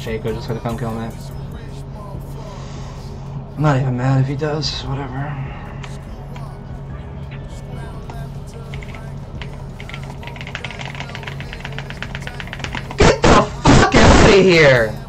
Shaco just gonna come kill me. I'm not even mad if he does, whatever. Get the fuck out of here!